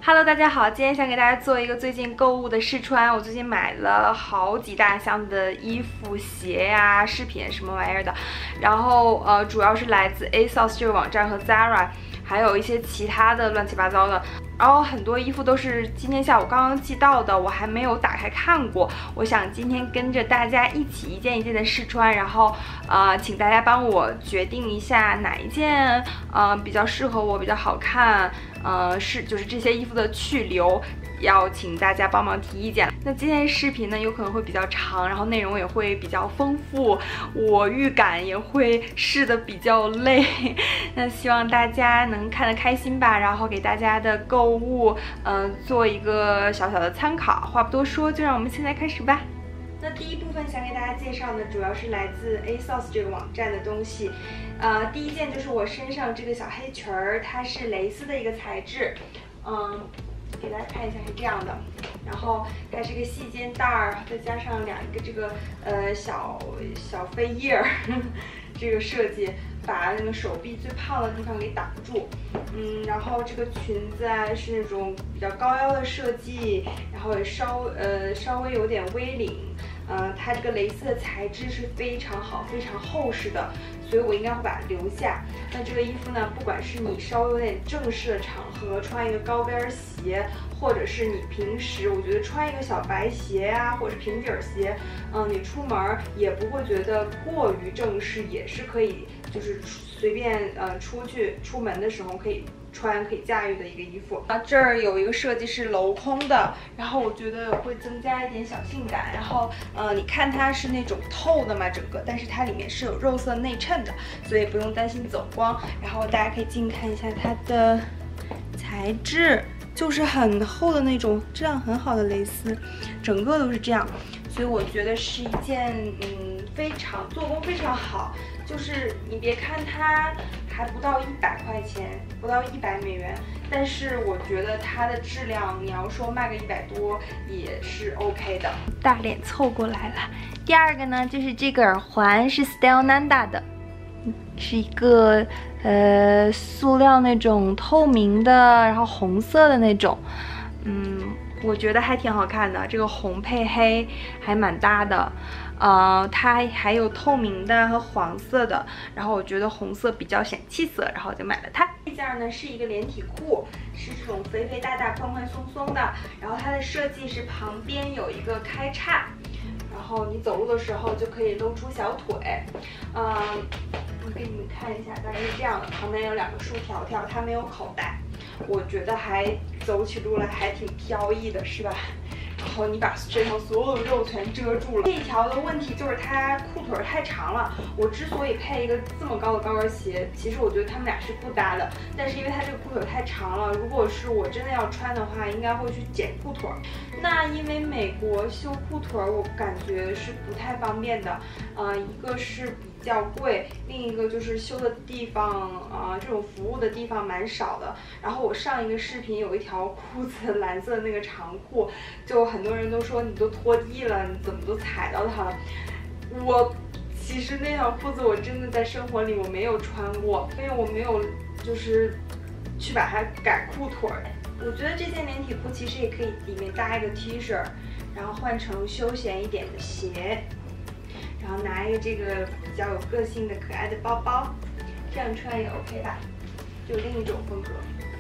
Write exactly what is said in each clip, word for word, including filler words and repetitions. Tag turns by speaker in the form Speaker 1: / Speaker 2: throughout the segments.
Speaker 1: Hello， 大家好，今天想给大家做一个最近购物的试穿。我最近买了好几大箱的衣服、鞋呀、饰品什么玩意儿的，然后呃，主要是来自 A S O S 这个网站和 Zara， 还有一些其他的乱七八糟的。然后很多衣服都是今天下午刚刚寄到的，我还没有打开看过。我想今天跟着大家一起一件一件的试穿，然后呃，请大家帮我决定一下哪一件呃比较适合我，比较好看。呃，是就是这些衣服的去留，要请大家帮忙提意见。那今天视频呢，有可能会比较长，然后内容也会比较丰富，我预感也会试的比较累。那希望大家能看得开心吧，然后给大家的购物，嗯、呃，做一个小小的参考。话不多说，就让我们现在开始吧。那第一部分想给大家介绍的，主要是来自 A S O S 这个网站的东西。呃，第一件就是我身上这个小黑裙儿，它是蕾丝的一个材质，嗯，给大家看一下是这样的。然后它是一个细肩带儿，再加上两个这个呃小小飞叶儿，这个设计把那个手臂最胖的地方给挡住。嗯，然后这个裙子啊是那种比较高腰的设计，然后也稍呃稍微有点 V 领。呃，它这个蕾丝的材质是非常好、非常厚实的，所以我应该会把它留下。那这个衣服呢，不管是你稍微有点正式的场合穿一个高跟鞋，或者是你平时我觉得穿一个小白鞋啊，或者是平底鞋，嗯、呃，你出门也不会觉得过于正式，也是可以，就是随便呃出去出门的时候可以穿可以驾驭的一个衣服啊。这儿有一个设计是镂空的，然后我觉得会增加一点小性感。然后呃，你看它是那种透的嘛，整个，但是它里面是有肉色内衬的，所以不用担心走光。然后大家可以近看一下它的材质，就是很厚的那种质量很好的蕾丝，整个都是这样，所以我觉得是一件嗯非常做工非常好。就是你别看它还不到一百块钱，不到一百美元，但是我觉得它的质量，你要说卖个一百多也是 OK 的。大脸凑过来了。第二个呢，就是这个耳环是 Style Nanda 的，是一个呃塑料那种透明的，然后红色的那种，嗯，我觉得还挺好看的。这个红配黑还蛮搭的。呃，它还有透明的和黄色的，然后我觉得红色比较显气色，然后就买了它。这件呢是一个连体裤，是这种肥肥大大、宽宽松松的，然后它的设计是旁边有一个开叉，然后你走路的时候就可以露出小腿。嗯、呃，我给你们看一下，大概是这样的，旁边有两个竖条条，它没有口袋，我觉得还走起路来还挺飘逸的，是吧？然后你把身上所有的肉全遮住了。这一条的问题就是它裤腿太长了。我之所以配一个这么高的高跟鞋，其实我觉得它们俩是不搭的。但是因为它这个裤腿太长了，如果是我真的要穿的话，应该会去剪裤腿。那因为美国修裤腿，我感觉是不太方便的。呃，一个是比较贵，另一个就是修的地方啊、呃，这种服务的地方蛮少的。然后我上一个视频有一条裤子，蓝色的那个长裤，就很多人都说你都拖地了，你怎么都踩到它了？我其实那条裤子我真的在生活里我没有穿过，因为我没有就是去把它改裤腿。我觉得这件连体裤其实也可以里面搭一个 T 恤，然后换成休闲一点的鞋。然后拿一个这个比较有个性的可爱的包包，这样穿也 OK 吧，就另一种风格。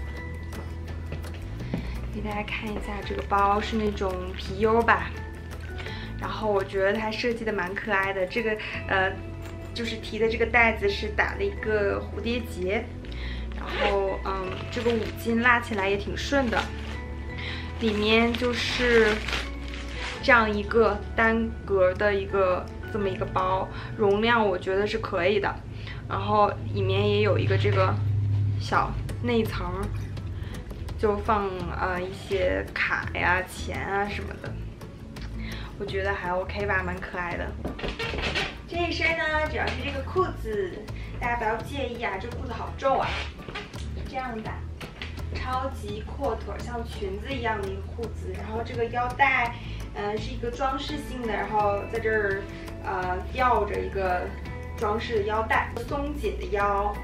Speaker 1: 给大家看一下，这个包是那种皮优吧，然后我觉得它设计的蛮可爱的。这个呃，就是提的这个带子是打了一个蝴蝶结，然后嗯，这个五金拉起来也挺顺的。里面就是这样一个单格的一个。这么一个包，容量我觉得是可以的，然后里面也有一个这个小内层，就放呃一些卡呀、钱啊什么的，我觉得还 OK 吧，蛮可爱的。这一身呢，主要是这个裤子，大家不要介意啊，这裤子好皱啊，这样的，超级阔腿，像裙子一样的一个裤子，然后这个腰带，呃，是一个装饰性的，然后在这儿。呃，吊着一个装饰的腰带，松紧的腰，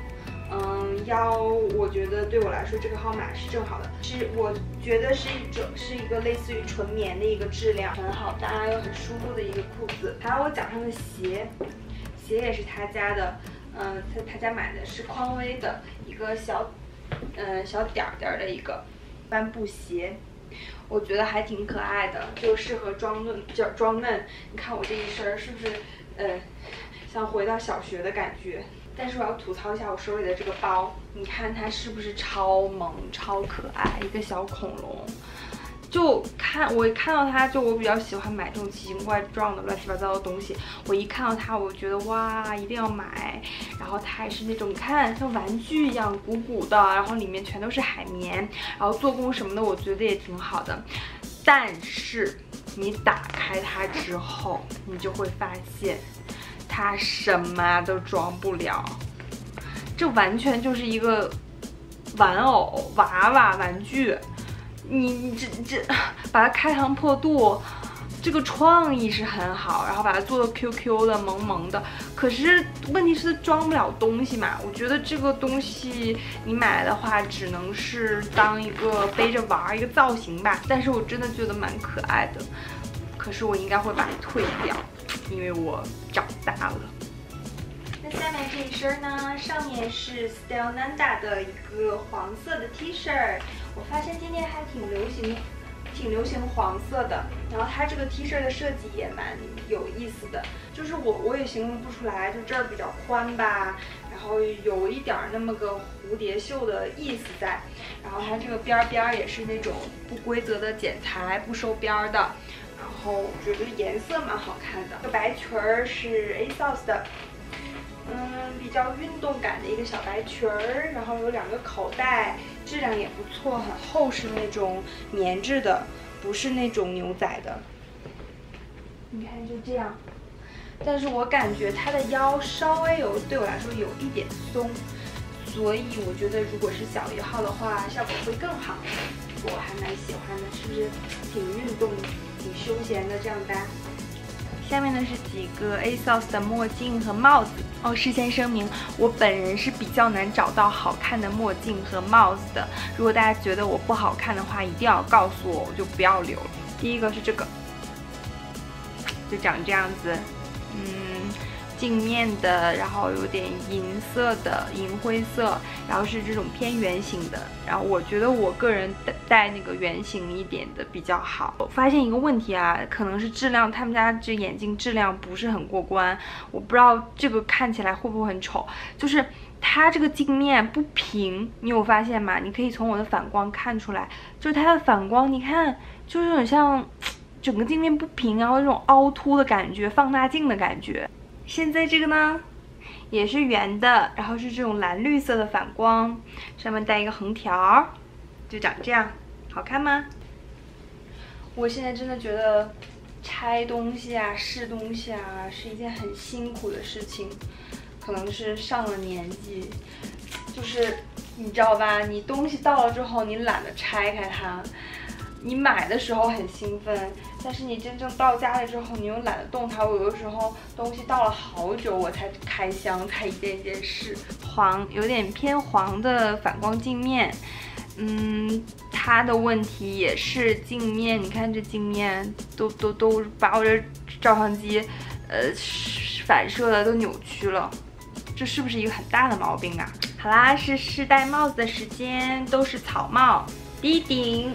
Speaker 1: 嗯，腰我觉得对我来说这个号码是正好的，是我觉得是一种是一个类似于纯棉的一个质量，很好搭又很舒服的一个裤子。还有我脚上的鞋，鞋也是他家的，嗯，他他家买的是匡威的一个小，嗯小点点的一个帆布鞋。我觉得还挺可爱的，就适合装嫩，就装嫩。你看我这一身是不是，呃，像回到小学的感觉？但是我要吐槽一下我手里的这个包，你看它是不是超萌、超可爱，一个小恐龙。就看我一看到它，就我比较喜欢买这种奇形怪状的乱七八糟的东西。我一看到它，我觉得哇，一定要买。然后它还是那种，你看像玩具一样鼓鼓的，然后里面全都是海绵，然后做工什么的，我觉得也挺好的。但是你打开它之后，你就会发现它什么都装不了，这完全就是一个玩偶娃娃玩具。你你这这把它开膛破肚，这个创意是很好，然后把它做的 Q Q 的萌萌的，可是问题是装不了东西嘛。我觉得这个东西你买来的话，只能是当一个背着玩一个造型吧。但是我真的觉得蛮可爱的，可是我应该会把它退掉，因为我长大了。那下面这一身呢，上面是 Stellananda 的一个黄色的 T 恤，我发现今年还挺流行，挺流行黄色的。然后它这个 T 恤的设计也蛮有意思的，就是我我也形容不出来，就这儿比较宽吧，然后有一点那么个蝴蝶袖的意思在。然后它这个边边也是那种不规则的剪裁，不收边的。然后我觉得颜色蛮好看的。这个白裙儿是 A S O S 的。嗯，比较运动感的一个小白裙儿，然后有两个口袋，质量也不错，很厚实那种棉质的，不是那种牛仔的。你看就这样，但是我感觉它的腰稍微有对我来说有一点松，所以我觉得如果是小一号的话，效果会更好。我还蛮喜欢的，是不是挺运动、挺休闲的这样搭？下面呢是几个 A S O S 的墨镜和帽子哦。事先声明，我本人是比较难找到好看的墨镜和帽子的。如果大家觉得我不好看的话，一定要告诉我，我就不要留了。第一个是这个，就长这样子，嗯，镜面的，然后有点银色的银灰色，然后是这种偏圆形的。然后我觉得我个人戴那个圆形一点的比较好。我发现一个问题啊，可能是质量，他们家这眼镜质量不是很过关，我不知道这个看起来会不会很丑，就是它这个镜面不平，你有发现吗？你可以从我的反光看出来，就是它的反光，你看就是很像整个镜面不平，然后这种凹凸的感觉，放大镜的感觉。现在这个呢也是圆的，然后是这种蓝绿色的反光，上面带一个横条，就长这样，好看吗？我现在真的觉得拆东西啊、试东西啊是一件很辛苦的事情，可能是上了年纪，就是你知道吧，你东西到了之后，你懒得拆开它。你买的时候很兴奋，但是你真正到家了之后，你又懒得动它。我有的时候东西到了好久我才开箱，才一件一件试。黄，有点偏黄的反光镜面，嗯，它的问题也是镜面。你看这镜面都都都把我这照相机，呃，反射的都扭曲了，这是不是一个很大的毛病啊？好啦，是试戴帽子的时间，都是草帽。第一顶。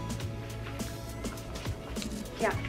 Speaker 1: 这样，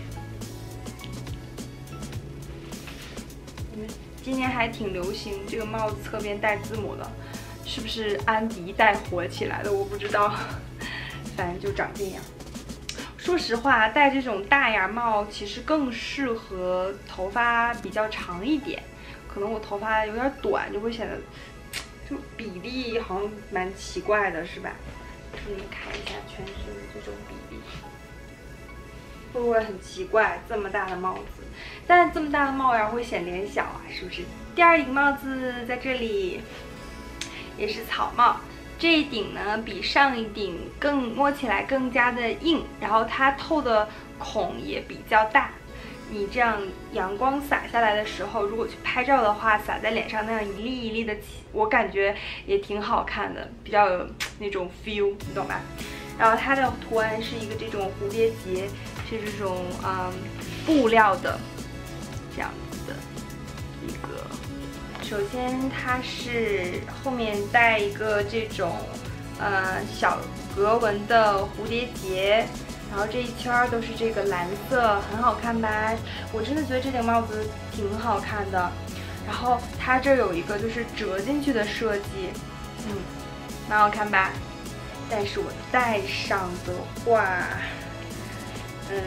Speaker 1: 你们今年还挺流行这个帽子侧边带字母的，是不是安迪带火起来的？我不知道，反正就长这样。说实话，戴这种大檐帽其实更适合头发比较长一点，可能我头发有点短，就会显得就比例好像蛮奇怪的，是吧？给你们看一下全身的这种比例。会不会很奇怪？这么大的帽子，但是这么大的帽檐会显脸小啊，是不是？第二顶帽子在这里，也是草帽。这一顶呢，比上一顶更摸起来更加的硬，然后它透的孔也比较大。 你这样阳光洒下来的时候，如果去拍照的话，洒在脸上那样一粒一粒的，我感觉也挺好看的，比较有那种 feel， 你懂吧？然后它的图案是一个这种蝴蝶结，是这种嗯布料的这样子的一个。首先它是后面带一个这种呃小格纹的蝴蝶结。然后这一圈都是这个蓝色，很好看吧？我真的觉得这顶帽子挺好看的。然后它这有一个就是折进去的设计，嗯，蛮好看吧？但是我戴上的话，嗯，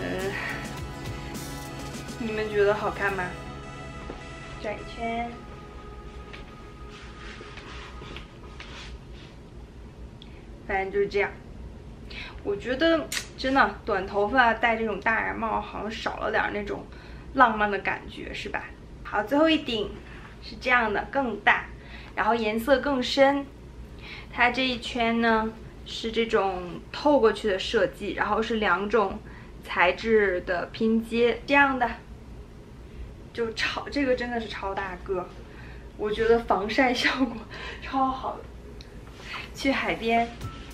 Speaker 1: 你们觉得好看吗？转一圈，反正就是这样。我觉得真的短头发戴这种大檐帽好像少了点那种浪漫的感觉，是吧？好，最后一顶是这样的，更大，然后颜色更深。它这一圈呢是这种透过去的设计，然后是两种材质的拼接，这样的就超这个真的是超大个，我觉得防晒效果超好的。去海边。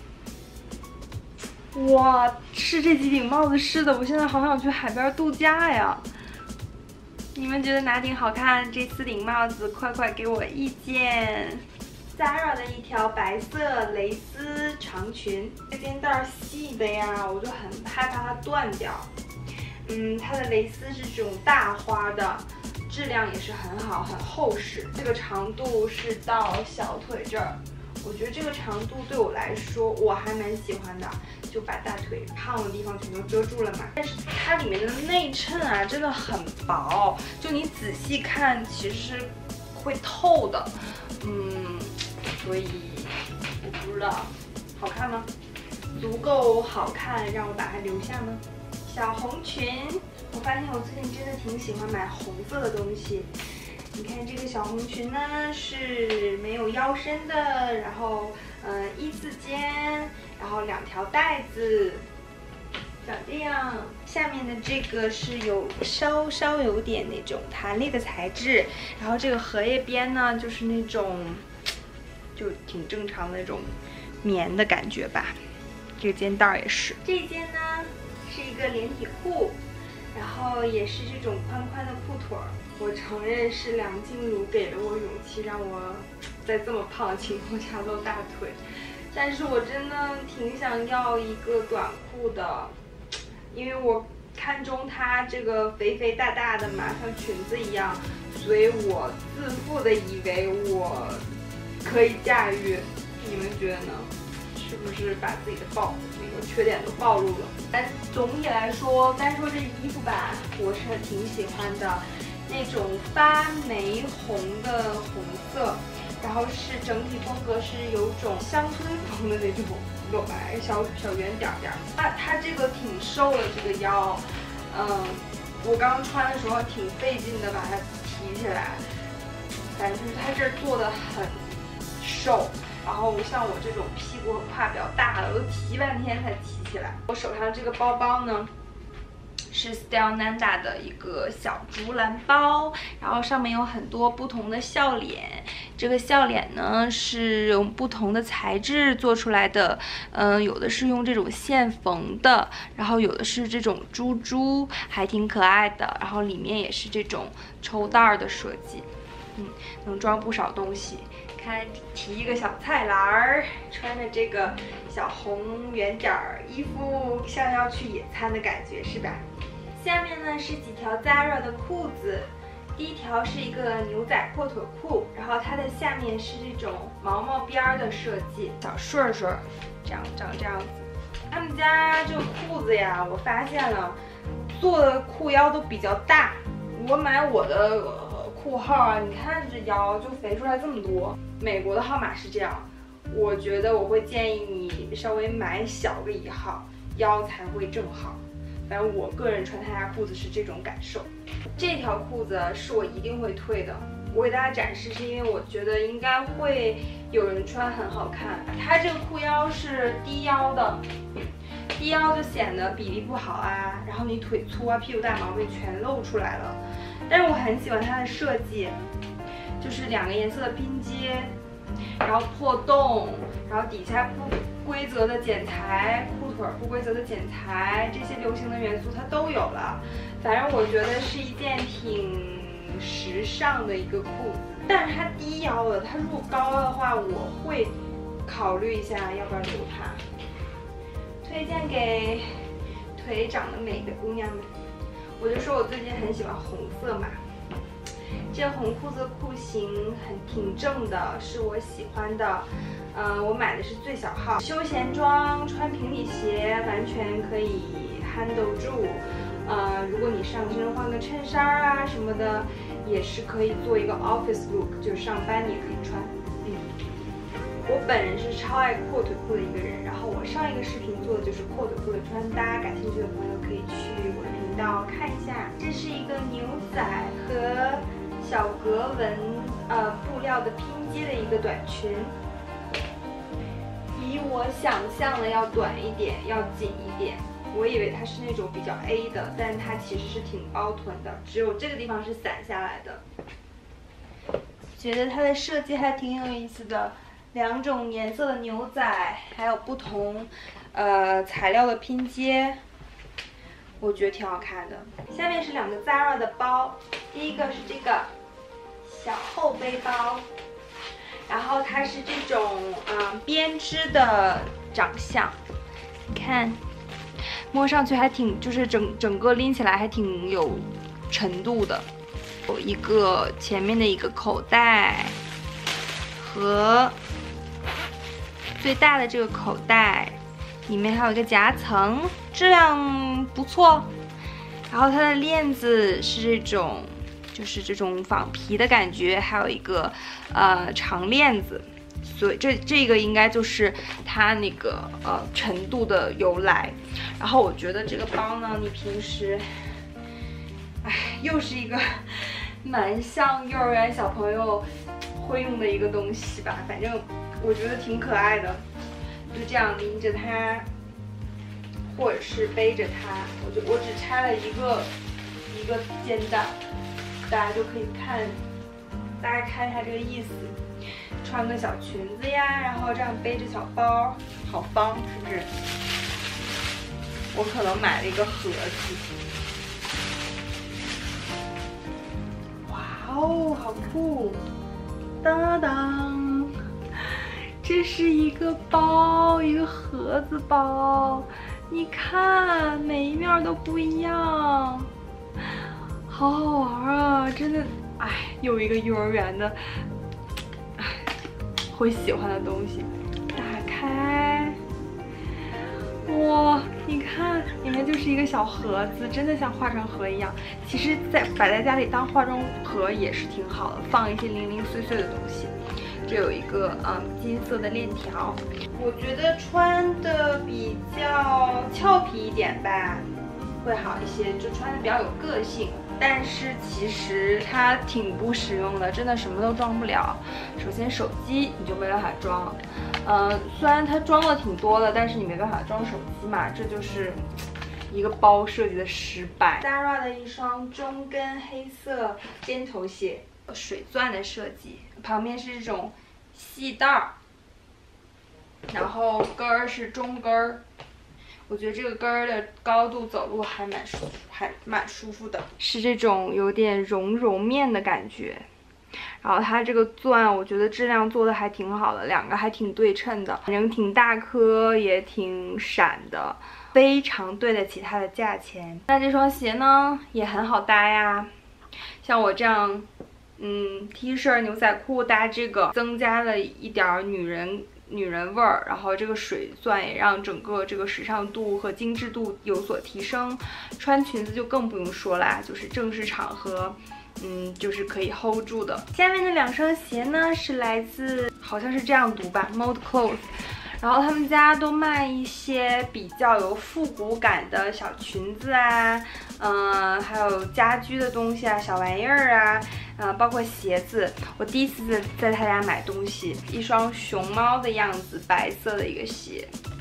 Speaker 1: 哇，是这几顶帽子是的，我现在好想去海边度假呀！你们觉得哪顶好看？这四顶帽子，快快给我意见。Zara 的一条白色蕾丝长裙，这肩带细的呀，我就很害怕它断掉。嗯，它的蕾丝是这种大花的，质量也是很好，很厚实。这个长度是到小腿这儿。我觉得这个长度对我来说我还蛮喜欢的，就把大腿胖的地方全都遮住了嘛。但是它里面的内衬啊真的很薄，就你仔细看其实是会透的，嗯，所以我不知道好看吗？足够好看让我把它留下吗？小红裙，我发现我最近真的挺喜欢买红色的东西。你看这个小红裙呢是没有腰身的，然后嗯、呃、一字肩，然后两条带子，长这样。下面的这个是有稍稍有点那种弹力的材质，然后这个荷叶边呢就是那种就挺正常的那种棉的感觉吧。这个肩带也是。这一件呢是一个连体裤，然后也是这种宽宽的裤腿儿。我承认是梁静茹给了我勇气，让我在这么胖的情况下露大腿，但是我真的挺想要一个短裤的，因为我看中它这个肥肥大大的嘛，像裙子一样，所以我自负的以为我可以驾驭。你们觉得呢？是不是把自己的暴那个缺点都暴露了？但总体来说，单说这衣服吧，我是挺喜欢的。那种发玫红的红色，然后是整体风格是有种乡村风的那种，你懂吧？小小圆点点。它它这个挺瘦的，这个腰，嗯，我刚穿的时候挺费劲的把它提起来，反正就是它这儿做的很瘦，然后像我这种屁股和胯比较大的，我都提半天才提起来。我手上这个包包呢是 Style Nanda 的一个小竹篮包，然后上面有很多不同的笑脸。这个笑脸呢是用不同的材质做出来的，嗯，有的是用这种线缝的，然后有的是这种珠珠，还挺可爱的。然后里面也是这种抽袋的设计，嗯，能装不少东西。看，提一个小菜篮儿，穿着这个小红圆点儿衣服，像要去野餐的感觉，是吧？下面呢是几条 Zara 的裤子，第一条是一个牛仔阔腿裤，然后它的下面是这种毛毛边儿的设计，小顺顺，这样长这样子。他们家这个裤子呀，我发现了，做的裤腰都比较大。我买我的、呃、裤号啊，你看这腰就肥出来这么多。美国的号码是这样，我觉得我会建议你稍微买小个一号，腰才会正好。反正我个人穿他家裤子是这种感受。这条裤子是我一定会退的，我给大家展示是因为我觉得应该会有人穿很好看。它这个裤腰是低腰的， 低腰就显得比例不好啊，然后你腿粗啊、屁股大毛病全露出来了。但是我很喜欢它的设计，就是两个颜色的拼接，然后破洞，然后底下不规则的剪裁，裤腿不规则的剪裁，这些流行的元素它都有了。反正我觉得是一件挺时尚的一个裤子，但是它低腰了，它如果高的话，我会考虑一下要不要留它。推荐给腿长得美的姑娘们。我就说我最近很喜欢红色嘛，这红裤子的裤型很挺正的，是我喜欢的。嗯、呃，我买的是最小号，休闲装穿平底鞋完全可以 handle 住。呃，如果你上身换个衬衫啊什么的，也是可以做一个 office look， 就是上班你也可以穿。嗯，我本人是超爱阔腿裤的一个人，然后我上一个视频做的就是阔腿裤的穿搭，感兴趣的朋友可以去我的频道看一下。这是一个牛仔和小格纹呃布料的拼接的一个短裙，比我想象的要短一点，要紧一点。我以为它是那种比较 A 的，但它其实是挺包臀的，只有这个地方是散下来的。觉得它的设计还挺有意思的，两种颜色的牛仔，还有不同呃材料的拼接，我觉得挺好看的。下面是两个 Zara 的包，第一个是这个小后背包，然后它是这种嗯、呃、编织的长相，你看。摸上去还挺，就是整整个拎起来还挺有程度的。有一个前面的一个口袋和最大的这个口袋，里面还有一个夹层，质量不错。然后它的链子是这种，就是这种仿皮的感觉，还有一个呃长链子。所以这这个应该就是它那个呃程度的由来。然后我觉得这个包呢，你平时，哎，又是一个蛮像幼儿园小朋友会用的一个东西吧，反正我觉得挺可爱的，就这样拎着它，或者是背着它。我就我只拆了一个一个肩带，大家就可以看，大概看一下这个意思。穿个小裙子呀，然后这样背着小包，好方，是不是？我可能买了一个盒子。哇哦，好酷！当当，这是一个包，一个盒子包。你看，每一面都不一样，好好玩啊！真的，哎，又一个幼儿园的。会喜欢的东西，打开，哇，你看，里面就是一个小盒子，真的像化妆盒一样。其实在，在摆在家里当化妆盒也是挺好的，放一些零零碎碎的东西。这有一个嗯金色的链条，我觉得穿的比较俏皮一点吧，会好一些，就穿的比较有个性。但是其实它挺不实用的，真的什么都装不了。首先手机你就没办法装，呃，虽然它装了挺多的，但是你没办法装手机嘛，这就是一个包设计的失败。Zara 的一双中跟黑色尖头鞋，水钻的设计，旁边是这种细带儿，然后跟儿是中跟儿。我觉得这个跟儿的高度走路还蛮舒服，还蛮舒服的，是这种有点绒绒面的感觉。然后它这个钻，我觉得质量做的还挺好的，两个还挺对称的，反正挺大颗，也挺闪的，非常对得起它的价钱。那这双鞋呢，也很好搭呀，像我这样，嗯 ，T 恤、牛仔裤搭这个，增加了一点女人。女人味儿，然后这个水钻也让整个这个时尚度和精致度有所提升。穿裙子就更不用说啦，就是正式场合，嗯，就是可以 hold 住的。下面的两双鞋呢是来自，好像是这样读吧 ，Mode Clothes。然后他们家都卖一些比较有复古感的小裙子啊，嗯、呃，还有家居的东西啊，小玩意儿啊，呃，包括鞋子。我第一次在在他家买东西，一双熊猫的样子，白色的一个鞋，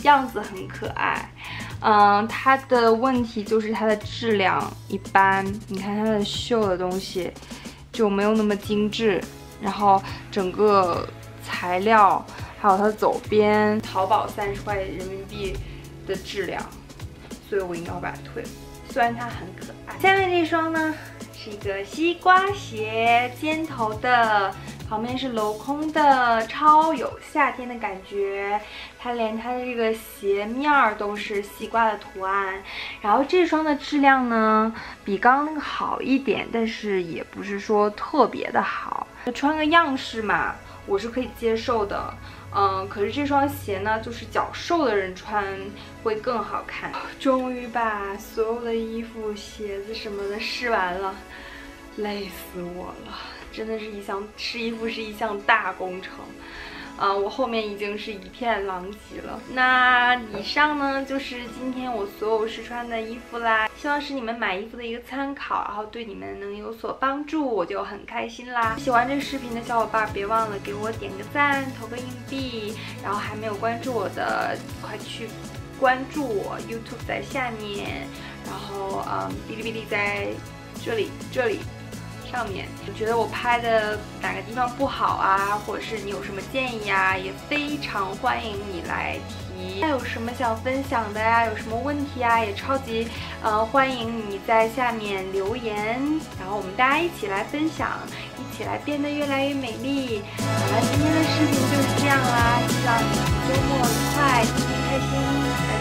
Speaker 1: 样子很可爱。嗯，它的问题就是它的质量一般，你看它的绣的东西就没有那么精致，然后整个材料还有它的走边，淘宝三十块人民币的质量，所以我应该会把它退了。虽然它很可爱。下面这一双呢是一个西瓜鞋，尖头的。 旁边是镂空的，超有夏天的感觉。它连它的这个鞋面儿都是西瓜的图案。然后这双的质量呢，比刚刚那个好一点，但是也不是说特别的好。穿个样式嘛，我是可以接受的。嗯，可是这双鞋呢，就是脚瘦的人穿会更好看。终于把所有的衣服、鞋子什么的试完了，累死我了。 真的是一项试衣服是一项大工程，啊、呃，我后面已经是一片狼藉了。那以上呢就是今天我所有试穿的衣服啦，希望是你们买衣服的一个参考，然后对你们能有所帮助，我就很开心啦。喜欢这视频的小伙伴别忘了给我点个赞，投个硬币，然后还没有关注我的，快去关注我 ，YouTube 在下面，然后嗯，哔哩哔哩在这里，这里。 上面，你觉得我拍的哪个地方不好啊，或者是你有什么建议啊，也非常欢迎你来提。还有什么想分享的呀、啊？有什么问题啊？也超级呃欢迎你在下面留言，然后我们大家一起来分享，一起来变得越来越美丽。好了，今天的视频就是这样啦，希望你周末愉快，天天开心。